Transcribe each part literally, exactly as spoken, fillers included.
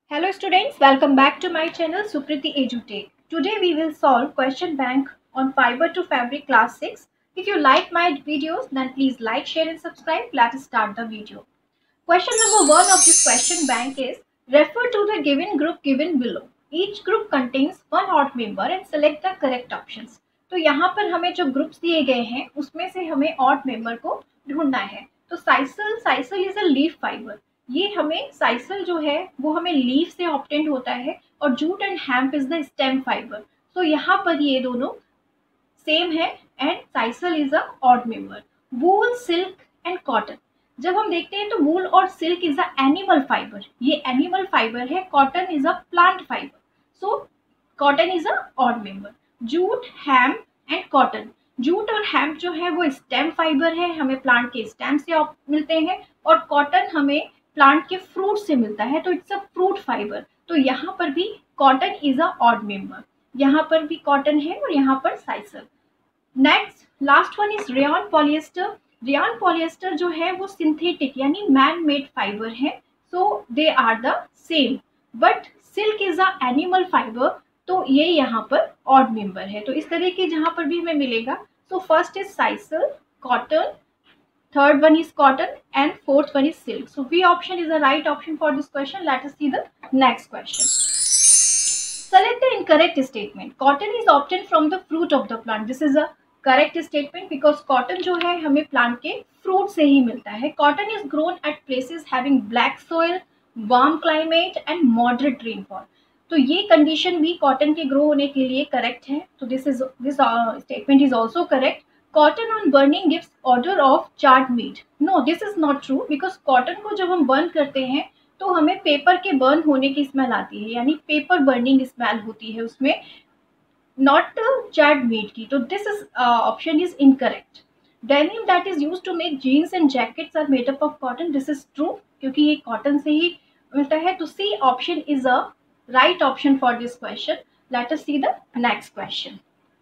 Hello students, welcome back to my channel Sukriti EduTech. Today we will solve question bank on fiber to fabric class six. If you like my videos then please like, share and subscribe. Let us start the video. Question number one of this question bank is refer to the given group given below. Each group contains one odd member and select the correct options. तो यहाँ पर हमें जो groups दिए गए हैं उसमें से हमें ऑड मेंबर को ढूंढना है. तो sisal sisal is a leaf fibre. ये हमें साइसल जो है वो हमें लीफ से ऑब्टेंड होता है और jute and hemp is the stem fibre. तो यहाँ पर ये दोनों सेम है and sisal is a odd member. Wool, silk and cotton. जब हम देखते हैं तो वूल और silk is a animal fibre. ये एनिमल फाइबर है. Cotton is a plant fibre. So cotton is a odd member. Jute, hemp and cotton. Jute और hemp जो है वो स्टेम फाइबर है, हमें प्लांट के स्टेम से मिलते हैं. और कॉटन हमें प्लांट के फ्रूट से मिलता है, तो इट्स अ फ्रूट फाइबर. तो यहाँ पर भी cotton is a odd member. यहाँ पर भी कॉटन है और यहाँ पर sisal. Next last one is rayon polyester. Rayon polyester जो है वो सिंथेटिक यानी मैन मेड फाइबर है. So they are the same. But silk is a animal fibre, तो ये यहाँ पर ऑड मेंबर है. तो इस तरह के जहाँ पर भी हमें मिलेगा. So first is sisal, cotton, third one is cotton and fourth one is silk. So B option is the right option for this question. Let us see the next question. Select the incorrect statement. Cotton is obtained from the fruit of the plant. This is a correct statement because cotton जो है हमें plant के fruit से ही मिलता है. Cotton is grown at places having black soil, warm climate and moderate rainfall. तो ये कंडीशन भी कॉटन के ग्रो होने के लिए करेक्ट है. तो this is this statement is also correct. Cotton on burning gives odour of charred meat. No, this is not true because cotton को जब हम बर्न करते हैं तो हमें पेपर के बर्न होने की स्मेल आती है, यानी पेपर बर्निंग स्मेल होती है उसमें, नॉट चार्ड मीट की. तो this is option is incorrect. Denim that is used to make jeans and jackets are made up of cotton. This is true क्योंकि ये कॉटन से ही मिलता है. तो C option is a right option for this question. Let us see the next question.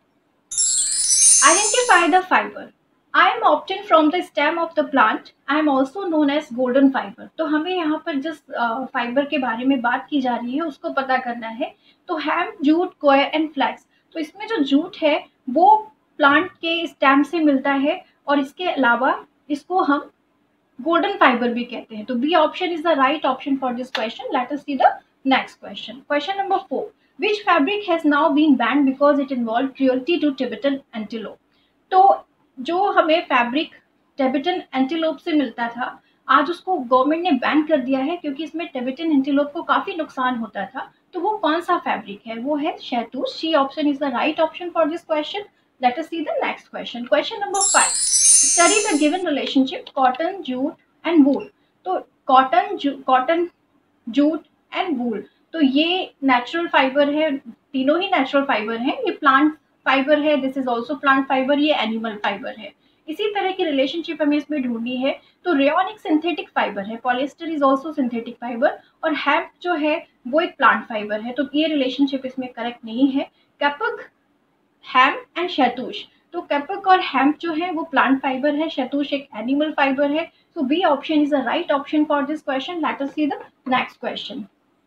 Identify the fiber. I am obtained from the stem of the plant. I am also known as golden fiber. तो हमें यहाँ पर जिस fibre के बारे में बात की जा रही है उसको पता करना है. तो hemp, jute, coir and flax. तो इसमें जो जूट है वो प्लांट के स्टेम से मिलता है और इसके अलावा इसको हम गोल्डन फाइबर भी कहते हैं. तो B option is the right option for this question. Let us see the next question. Question number four. Which fabric has now been banned because it involved cruelty to Tibetan antelope? तो जो हमें fabric Tibetan antelope से मिलता था आज उसको government ने ban कर दिया है क्योंकि इसमें टिबेटन एंटीलोप को काफी नुकसान होता था. तो वो कौन सा फैब्रिक है? वो है shahtoosh. C option is the right option for this question. Let us see the next question. Question number five. Study the given relationship cotton, jute and wool. तो cotton, cotton, jute and wool. तो ये natural fibre है, तीनों ही natural fibre हैं. ये plant fibre है, this is also plant fibre. ये animal fibre है. इसी तरह की रिलेशनशिप हमें इसमें ढूंढनी है. तो रेयन एक सिंथेटिक फाइबर है, polyester is also synthetic fibre और हैम्प जो है वो एक प्लांट फाइबर है. तो ये रिलेशनशिप इसमें करेक्ट नहीं है. Kapok, hemp and shahtoosh. तो कैपक और हैम्प जो है वो प्लांट फाइबर है, शहतूश एक एनिमल फाइबर है. So B option is the right option for this question. Let us see the next question.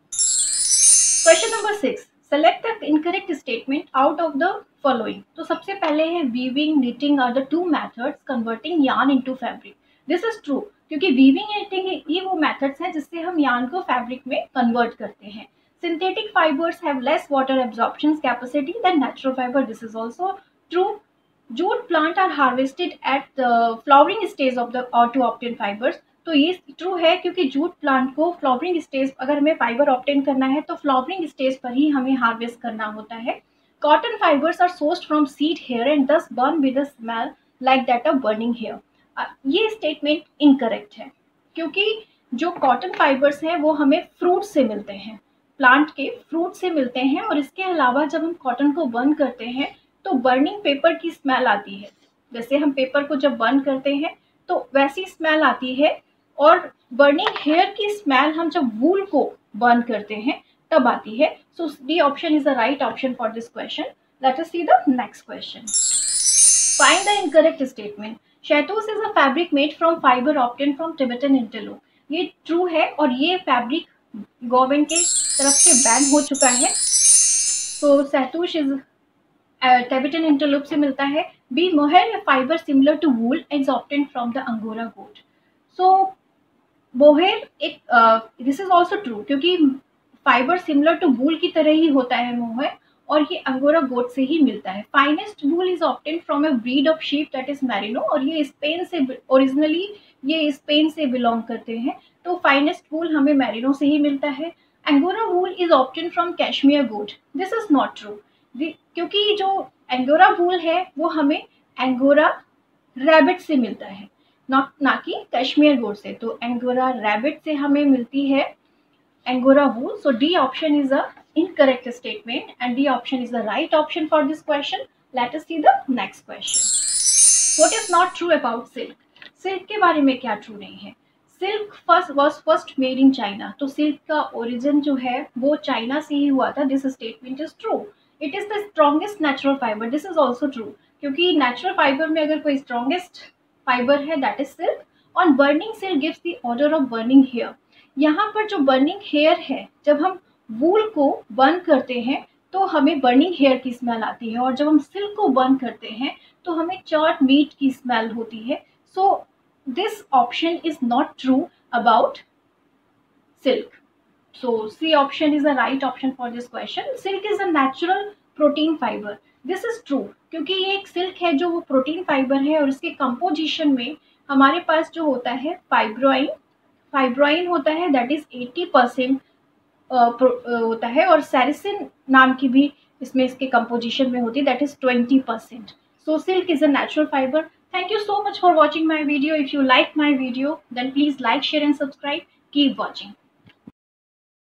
Question number six. Select the incorrect statement out of the following. तो सबसे पहले है weaving, knitting are the two methods converting yarn into fabric. This is true क्योंकि weaving and knitting ये वो methods हैं जिससे हम yarn को fabric में convert करते हैं. Synthetic fibers have less water absorption capacity than natural fiber. This is also true. Jute plant are harvested at the flowering stage of the or to obtain fibers. तो ये true है क्योंकि jute plant को flowering stage, अगर हमें fibre obtain करना है तो फ्लावरिंग स्टेज पर ही हमें हार्वेस्ट करना होता है. Cotton fibres are sourced from seed hair and thus burn with a smell like that of burning hair. ये स्टेटमेंट इनकरेक्ट है क्योंकि जो कॉटन फाइबर्स हैं वो हमें फ्रूट से मिलते हैं, प्लांट के फ्रूट से मिलते हैं. और इसके अलावा जब हम कॉटन को बर्न करते हैं तो बर्निंग पेपर की स्मेल आती है. जैसे हम पेपर को जब बर्न करते हैं तो वैसी स्मेल आती है. और बर्निंग हेयर की स्मेल हम जब वूल को बर्न करते हैं तब आती है. So D option is the right option for this question. Let us see the next question. Find the incorrect statement. Shahtoosh is a fabric made from fibre obtain from Tibetan antelope. ये true है और ये fabric government के तरफ से ban हो चुका है। तो सैतूश इज टिबेटन इंटरलूप से मिलता है। B mohair fibre similar to wool is obtained from the Angora goat. So mohair एक दिस इज ऑल्सो ट्रू, क्योंकि फाइबर सिमिलर टू वूल की तरह ही होता है मोहेर, और ये अंगोरा गोट से ही मिलता है। Finest wool is obtained from a breed of sheep that is merino, और ये स्पेन से ओरिजिनली ये स्पेन से बिलोंग करते हैं। तो फाइनेस्ट वूल हमें मैरिनो से ही मिलता है। Angora wool is obtained from cashmere goat. This is not true, क्योंकि जो एंगोरा वूल है वो हमें एंगोरा रैबिट से मिलता है, ना ना कि कश्मीर गोट से। तो एंगोरा रैबिट से हमें मिलती है angora wool. So D option is a incorrect statement and D option is the right option for this question. Let us see the next question. What is not true about silk? Silk के बारे में क्या true नहीं है? Silk first was first made in China. तो silk का origin जो है वो चाइना से ही हुआ था. This statement is true. It is the strongest natural fiber. This is also true. क्योंकि natural fiber में अगर कोई strongest fiber है that is silk. On burning silk gives the odor of burning hair. यहाँ पर जो बर्निंग हेयर है, जब हम वूल को बर्न करते हैं तो हमें बर्निंग हेयर की स्मेल आती है, और जब हम सिल्क को बर्न करते हैं तो हमें चार्ड मीट की स्मेल होती है। So this option is not true about silk. So C option is the right option for this question. Silk is a natural protein fibre. This is true, क्योंकि ये एक सिल्क है जो वो protein fibre है, और इसके कंपोजिशन में हमारे पास जो होता है फाइब्रोइन फाइब्रोइन होता है, दैट इज अस्सी परसेंट होता है, और सेरिसिन नाम की भी इसमें इसके कंपोजिशन में होती है, that is twenty percent. So silk is a natural fibre. Thank you so much for watching my video. If you like my video then please like, share and subscribe. Keep watching.